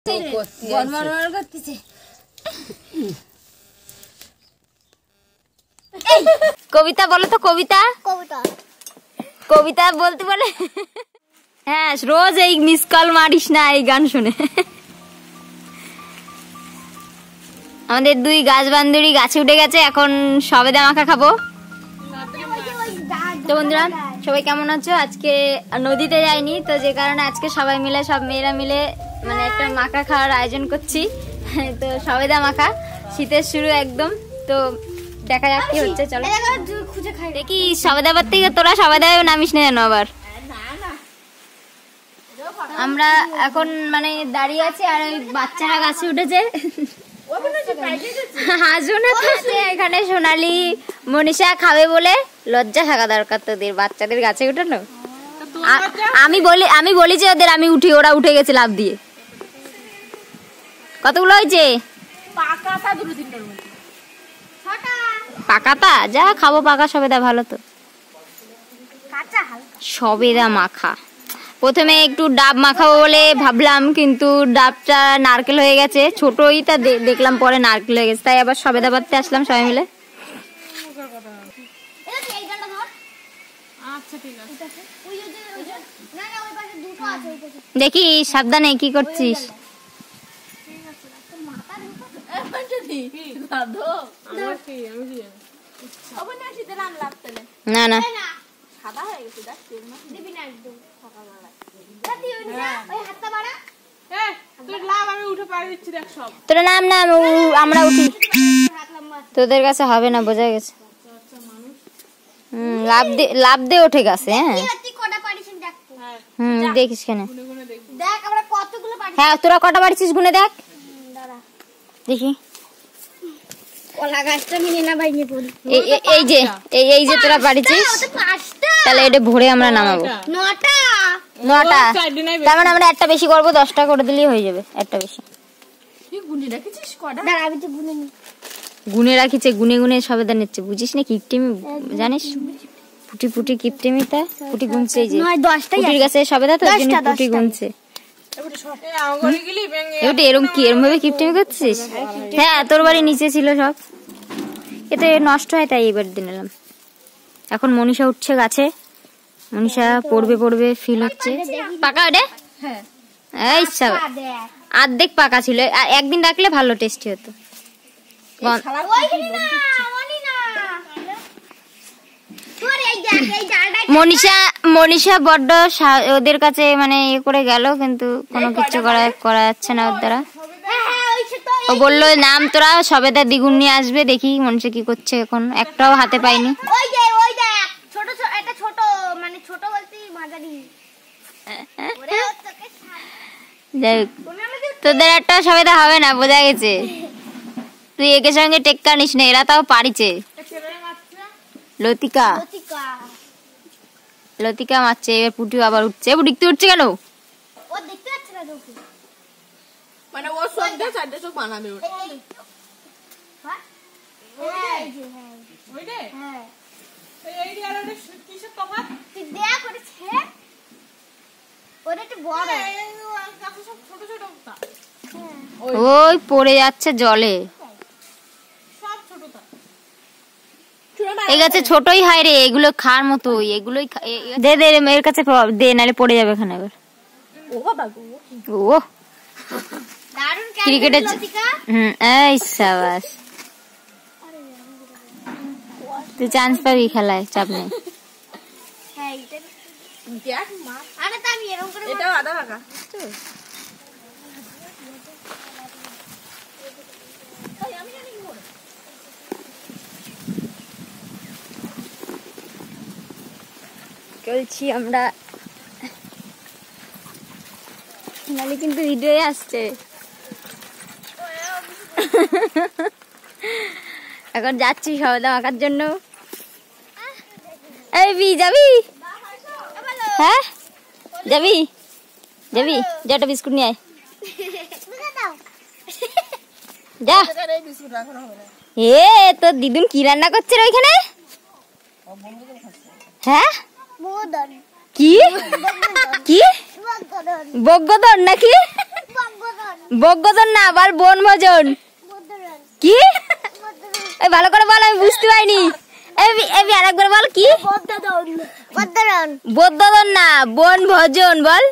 কবিতা বলো তো, কবিতা কবিতা বলতে বলে। হ্যাঁ, রোজ এই মিস কল মারিস না এই গান শুনে। আমাদের দুই গাছ বান্ধবী গাছে উঠে গেছে, এখন সবেদা মাখা খাবো। তো বন্ধুরা সবাই কেমন আছো? আজকে নদীতে যাইনি তো, যে কারণে আজকে সবাই মিলে, সব মেয়েরা মিলে মানে একটা মাখা খাওয়ার আয়োজন করছি। তো সবেদা মাখা, শীতের শুরু একদম। তো দেখা যাক কি হচ্ছে, চলো দেখি। সবেদাবাদ থেকে তোরা সবেদায় নামিস না যেন আবার। আমরা এখন মানে দাঁড়িয়ে আছি আর ওই বাচ্চারা গাছে উঠেছে। এখানে সোনালি মনীষা খাবে বলে লজ্জা থাকা দরকার তোদের, বাচ্চাদের গাছে উঠানো। আমি বলি যে ওদের আমি উঠি, ওরা উঠে গেছে লাফ দিয়ে। কতগুলো হয়েছে? পাকাতা যা খাবো, পাকা সবেদা ভালো তো। সবেদা মাখা প্রথমে একটু ডাব মাখাবো বলে ভাবলাম, কিন্তু ডাবটা নারকেল হয়ে গেছে, ছোটই তা দেখলাম পরে নারকেল হয়ে গেছে, তাই আবার সবেদা পাততে আসলাম সবাই মিলে। দেখি সাবধানে, কি করছিস? না না তোরা নাম না, আমরা উঠি। তোদের কাছে হবে না, বোঝা গেছে। লাভ দিয়ে উঠে গেছে। হ্যাঁ দেখিস কেন? হ্যাঁ তোরা কটা পারিছিস গুনে দেখ দেখি। এই যে তোরা পারিছিস, তাহলে এটা ভরে আমরা নামাবো। 9টা, তার মানে আমরা একটা বেশি করবো, 10টা করে দিলেই হয়ে যাবে। একটা বেশি গুনে রাখিছে, গুনে গুনে সবেদা নিচ্ছে, বুঝিস না? কিপটিমি জানিস? ফুটি ফুটি কিপটিমিটা, ফুটি গুনছে। এই যে ফুটির গাছে সবেদা তো, ফুটি গুনছে। এরম ভাবে কিপটিমি করছিস? হ্যাঁ তোর বাড়ি নিচে ছিল সব, এতে নষ্ট হয় তাই এবার দিয়ে নিলাম। এখন মনীষা উঠছে গাছে, মনীষা পড়বে ফিল হচ্ছে। পাকা ওটা? এই সব অর্ধেক পাকা ছিল, একদিন রাখলে ভালো টেস্টি হতো। মনীষা বড্ড ওদের কাছে মানে ইয়ে করে গেল, কিন্তু কোনো কিছু করা যাচ্ছে না ওর দ্বারা। ও বললো নাম তোরা সবেদা দ্বিগুণ নিয়ে আসবে। দেখি মনীষা কি করছে, এখন একটাও হাতে পাইনি। যাই হোক, তোদের একটা সবেদা হবে না, বোঝা গেছে। তুই একে সঙ্গে টেক্কা নিস না, এরা তাও পারিছে। লতিকা মারছে, এবার পুটি আবার উঠছে। দেখতে উঠছে কেন? ওই পড়ে যাচ্ছে জলে। এই গাছে ছোটই হয় রে, এগুলো খাওয়ার মতো। এগুলোই দে এর কাছে দে, নাহলে পড়ে যাবে এখানে। এবার ও ক্রিকেটের এই সাবাস, তুই চান্স পাবি খেলায়, চাপ নেই। চলছি আমরা, নালে কিন্তু ভিডিও আসছে। এখন যাচ্ছি সবেদা মাখার জন্য। এই যাবি? হ্যাঁ যাবি, একটা বিস্কুট নিয়ে আয়। যা। এ তোর দিদুন কি রান্না করছে রে ওইখানে? হ্যাঁ কি কি বগদর নাকি? বগদন না, বল বনভোজন। কি এই ভালো করে বল, আমি বুঝতে পারিনি। এবি আরেকবার বল কি? বদ্দদন না, বনভোজন বল।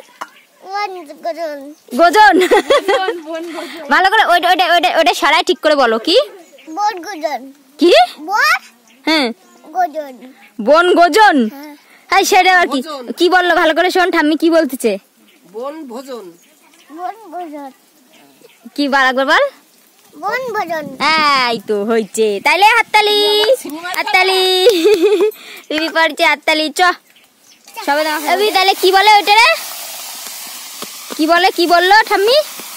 গোজন। ভালো করে ওইটা সরাই ঠিক করে বলো কি? কি? হ্যাঁ বন গোজন। হ্যাঁ সেটা আর কি? কি বললো ভালো করে শোন, ঠাম্মি কি বলতেছে? বনভোজন। কি বল একবার বল? বনভোজন। এই তো হইছে, তাইলে হাততালি হাততালি। বিবি পড়ছে হাততালি। চ সবাই এবি তাহলে কি বলে ওইটা রে? কি বলে, কি বললো ঠাম্মি?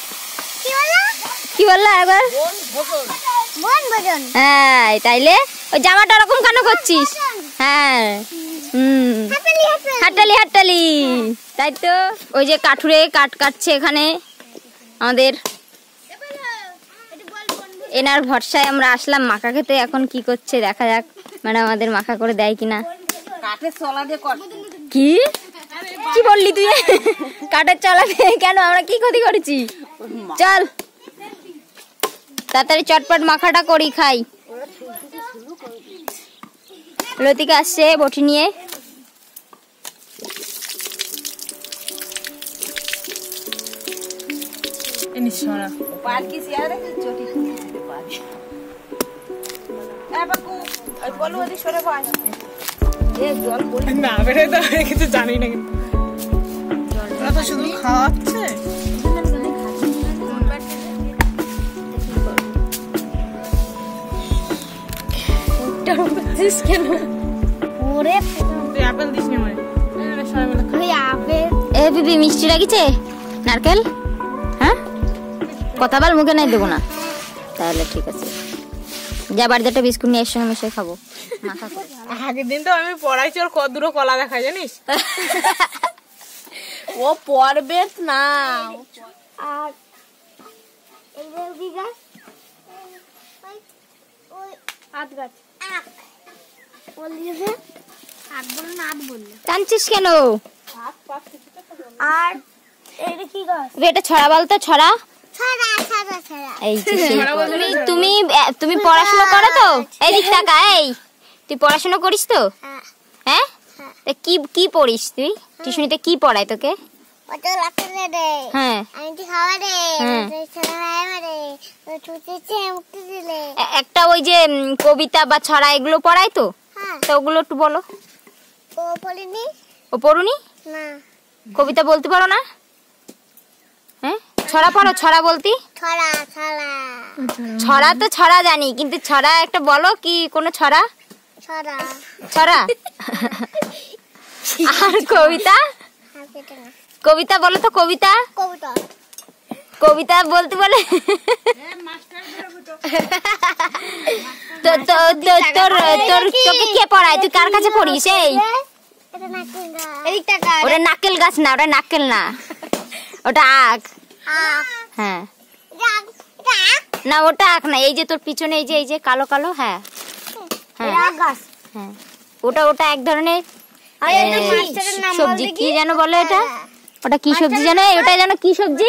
কি বললো একবার? বনভোজন। হ্যাঁ তাইলে ওই জামাটা ওরকম কেন করছিস? হ্যাঁ হাততালি হাততালি। তাই তো ওই যে কাঠুরে কাটছে এখানে আমাদের এনার ভরসায় আমরা আসলাম মাখা খেতে। এখন কি করছে দেখা যাক, মানে আমাদের মাখা করে দেয় কিনা। কি কি বললি তুই? কাঠের চলা কেন? আমরা কি ক্ষতি করেছি? চল তাড়াতাড়ি চটপট মাখাটা করি, খাই। লতিকা আসছে বটি নিয়ে। কিছু জানি না, শুধু খাওয়াচ্ছে। কেন ওরে আপেল দিস না মানে? এ বিবি মিষ্টি লাগিছে নারকেল? হ্যাঁ কথা বল, মুখে নাই দেবো না। তাহলে ঠিক আছে, যা বাড়িতে একটা বিস্কুট নিয়ে এসে মিশে খাবো। আগের দিন তো আমি পড়াইছি, ওর কদুরো কলা দেখায় জানিস। ও পড়বে না। আর এই যে গাছ ওই আট গাছ আখ বলিছে, আখ বল না আট বললে টানছিস কেন? আর এইটা কি গাছ? এটা ছড়া বলতো, ছড়া। ছড়া ছড়া ছড়া। এই তুমি তুমি পড়াশোনা করো তো? এদিক তাকা। এই তুই পড়াশোনা করিস তো? হ্যাঁ কি কি পড়িস তুই? টিউশনিতে কি পড়ায় তোকে? ওটা লাতে দে। হ্যাঁ আমি কি খাওয়া দে, ছড়া মারে ছুটিছে মুক্তি দিলে। একটা ওই যে কবিতা বা ছড়া এগুলো পড়ায় তো? হ্যাঁ তো ওগুলো একটু বলো। ও বলিনি। ও পড়ুনি? না। কবিতা বলতে পারো না? হ্যাঁ ছড়া পড়ো, ছড়া বলতি? ছড়া ছড়া ছড়া তো ছড়া জানি, কিন্তু ছড়া একটা বলো, কি কোন ছড়া? ছড়া ছড়া। আর কবিতা? কবিতা বলো তো, কবিতা। কবিতা কবিতা বলতে বলে। তোর তোকে কে পড়ায়? তুই কার কাছে পড়িস? এই ওটা নাকেল গাছ না, ওটা নাকেল না, ওটা আখ। হ্যাঁ না ওটা আখ না, এই যে তোর পিছনে এই যে কালো কালো। হ্যাঁ হ্যাঁ হ্যাঁ ওটা এক ধরনের সবজি। কি যেন বলে এটা? ওটা কি সবজি জানো? ওটা জানো কি সবজি?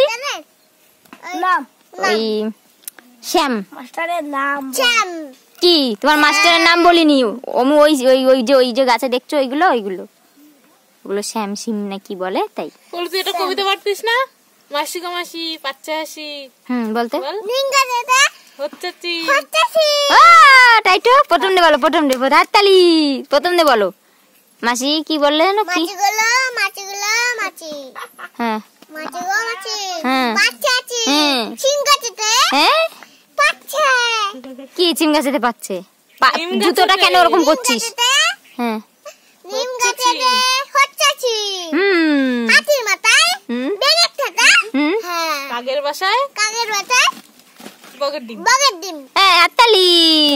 ওই শ্যাম। মাস্টারের নাম শ্যাম। কি তোমার মাস্টারের নাম বলিনি? ওই যে গাছে দেখছো ওইগুলো ওগুলো শ্যাম সিম না কি বলে তাই। তুই এটা কবিতা পারতিস না? মাসি গো মাসি পাচ্চা হাসি। বলতে হচ্ছে তাই তো। প্রথম দে বলো, প্রথম দে হাততালি। প্রথম দে বলো মাসি কি বললে জানো? কি মাছি। হ্যাঁ মাছি গো মাছি হ্যাঁ পাচ্চা আছে হ্যাঁ সিম গাছেতে। হ্যাঁ পাচ্চা কি সিম গাছেতে পাচ্ছে? জুতোটা কেন ওরকম করছিস? হ্যাঁ নিম গাছেতে হচ্ছেছি। হাতির মাথায় বেঙের ঠাটা। হ্যাঁ কাকের বাসায় বগের ডিম। হ্যাঁ হাততালি।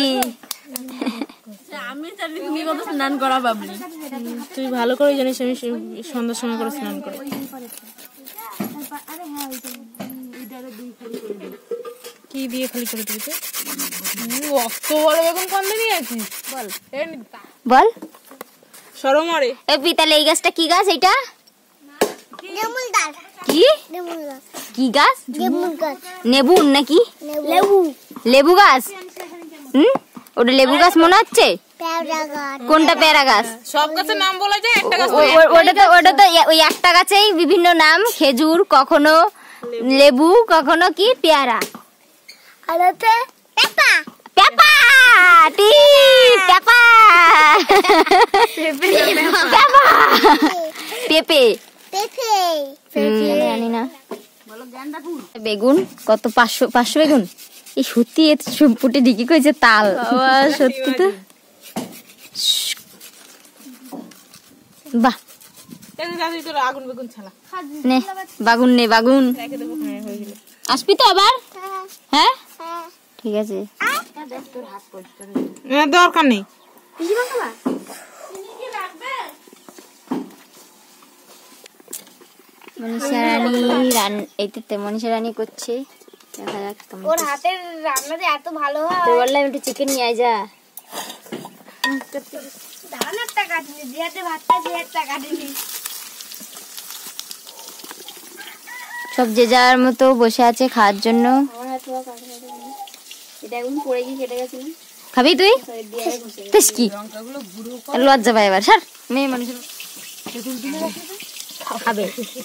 আমি জানি তুমি কত স্নান করা বাবলি। তুই ভালো করে জানিস আমি সন্ধ্যার সময় করে স্নান করি। কি দিয়ে খালি করে দিতে? অত বড় বেগুন কন্দে নিয়ে আছিস? বল বল সরো মারে। তাহলে এই গাছটা কি গাছ? এইটা কি কি গাছ? নেবুন নাকি? লেবু গাছ। ওটা লেবু গাছ মনে হচ্ছে। কোনটা পেয়ারা গাছ? সব গাছের নাম বলা যায়, একটা গাছ ওটা তো ওই একটা গাছেই বিভিন্ন নাম, খেজুর, কখনো লেবু, কখনো কি পেয়ারা। পেপা ঠিক পেপা পেপে জানি না। বেগুন কত? 500 বেগুন। এই সত্যি ফুটে ঢিকি করেছে তাল। সত্যি তো বাহ। আগুন বেগুন ছালা নে বাগুন, নে বাগুন। আসবি তো আবার? হ্যাঁ ঠিক আছে, দরকার নেই। মনীষা রানী করছে। দেখা যাক ওর হাতের রান্না যে এত ভালো হয়। তো বললাম একটু চিকেন নিয়ে আয় যা। ধানের টাকা দিলি, জিয়াতে ভাতটা জিয়ার টাকা দিলি। সব যে যার মতো বসে আছে খাওয়ার জন্য। খাবি তুই? কি লজ্জা পাই এবার, স্যার মেয়ে মানুষ খাবে।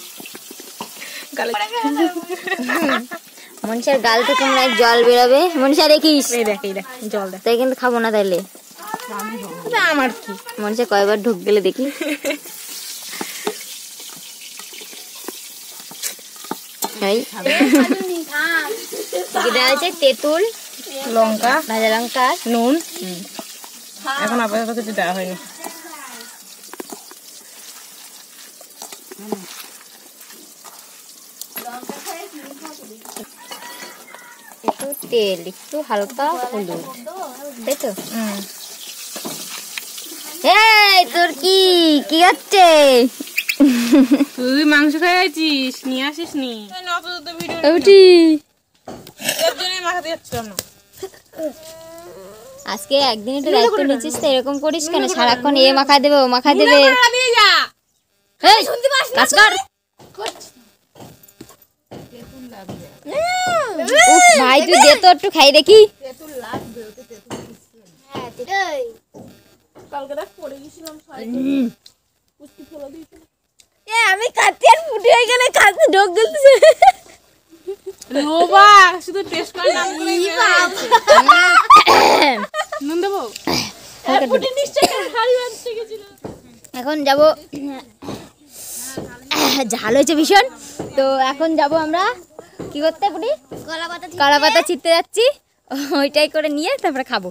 মনীষার গাল থেকে মনে হয় জল বেরোবে। মনীষা দেখিস, জল তাই কিন্তু খাবো না তাইলে। আমার কি মনীষা কয়বার ঢুক গেলে দেখি। দেওয়া হয়েছে তেঁতুল, লঙ্কা, ভাজা লঙ্কা, নুন। এখন আপাতত কিছু দেওয়া হয়নি। একটু তেল, একটু হালকা হলুদ, তাই তো? এই তোর কি কি হচ্ছে? তুই মাংস খাইছিস, নিয়ে আসিস নি? আজকে একদিন একটু দায়িত্ব নিচ্ছিস তো এরকম করিস কেন? সারাক্ষণ এ মাখা দেবে ও মাখা দেবে। কাজ কর। ভাই তুই দে তো একটু খাই দেখি। আমি কাটতে আর ফুটে হয়ে গেলে কাটতে ঢোক গেলছে। শুধু টেস্ট করে নাম করে নুন দেবো। এখন যাব, ঝাল হয়েছে ভীষণ। তো এখন যাব আমরা কি করতে? পুরি কলা পাতা ছিটতে যাচ্ছি, ওইটাই করে নিয়ে তারপরে খাবো।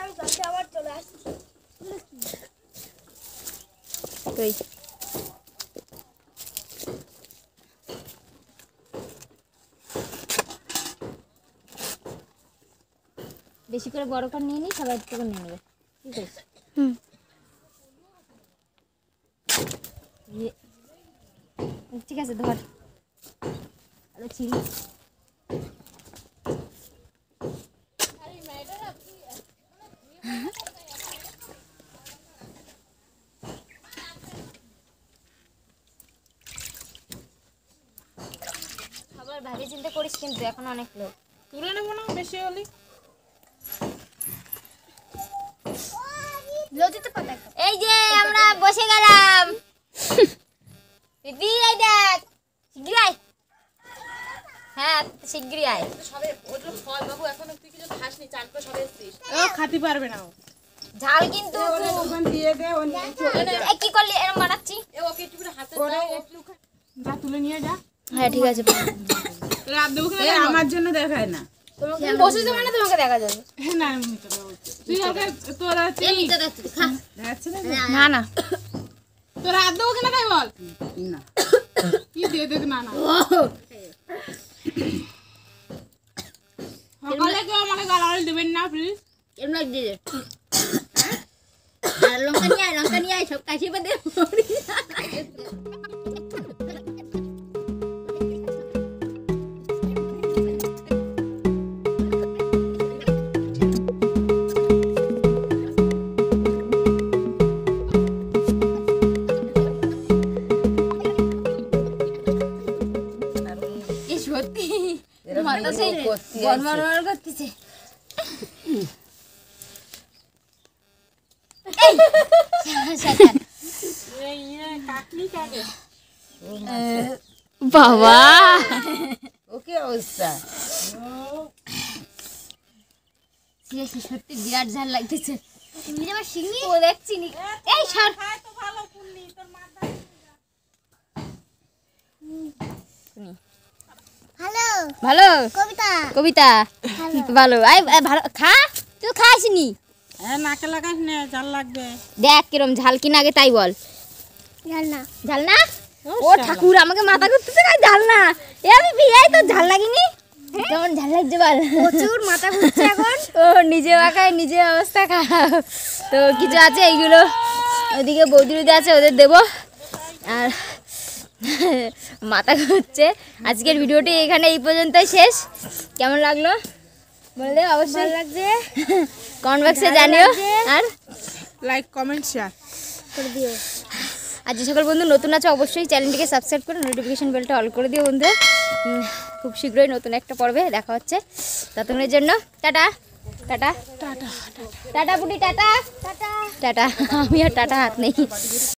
বেশি করে বড় করে নিয়ে নি, সবাই একটু করে নিয়ে নেবে। ঠিক আছে? ঠিক আছে, ধর চিনি। খাবার ভাবি চিন্তা করিস কিন্তু, এখন অনেক লোক। তুলে নেবো না বেশি হলে। এই যে আমরা বসে গেলাম। দিদি এই দেখ, শিগগির আয়। হ্যাঁ শিগগির আয়। খাতে পারবে না ঝাল কিন্তু কি করলি এরকম বানাচ্ছি। যা তুলে নিয়ে যা। হ্যাঁ ঠিক আছে। আমার জন্য দেখায় না, বসে যাবে না, তোমাকে দেখা যাবে না। না না তোরা হাত দেবো কেন তাই বল না। কি দিয়ে দেখ না না সকালে কেউ আমাকে গালাগালি দেবেন না প্লিজ। এমন দিয়ে লঙ্কা নিয়ে আয় সব কাশি বাদে। করতেছে। বাবা ওকে অবস্থা সত্যি বিরাট ঝাল লাগতেছে। ও দেখছি এই সর হ্যালো ভালো কবিতা কবিতা ভালো ভালো খা তুই খাসনি নাকে লাগাস না ঝাল লাগবে দেখ কিরম ঝাল কিনা আগে তাই বল। জান না ঝাল না ও ঠাকুর আমাকে মাথা করতেছে ঝাল না এ আমি বিয়াই তো ঝাল লাগেনি কেমন ঝাল লাগছে বল প্রচুর মাথা ঘুরছে এখন ও নিজে মাখায় নিজে অবস্থা খারাপ তো কিছু আছে এইগুলো ওদিকে বৌদিরুদি আছে ওদের দেবো আর মাথা ঘুরছে। আজকের ভিডিওটি এখানে এই পর্যন্তই শেষ। কেমন লাগলো বলে দেবে অবশ্যই লাগছে কমেন্ট বক্সে জানিও আর লাইক কমেন্ট শেয়ার করে দিও। আর যে সকল বন্ধু নতুন আছে অবশ্যই চ্যানেলটিকে সাবস্ক্রাইব করে নোটিফিকেশন বেলটা অল করে দিও বন্ধু। খুব শীঘ্রই নতুন একটা পর্বে দেখা হচ্ছে ততক্ষণের জন্য টাটা টাটা টাটা টাটা বুটি টাটা টাটা টাটা আমি আর টাটা হাত নেই।